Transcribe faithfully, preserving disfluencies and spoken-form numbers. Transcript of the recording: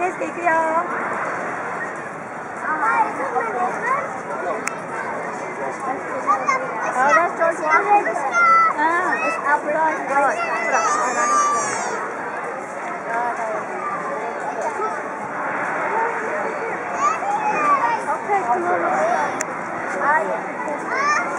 케이스 있고요. Oh, that's George Washington. Ah, it's Alfred George. Okay, come on.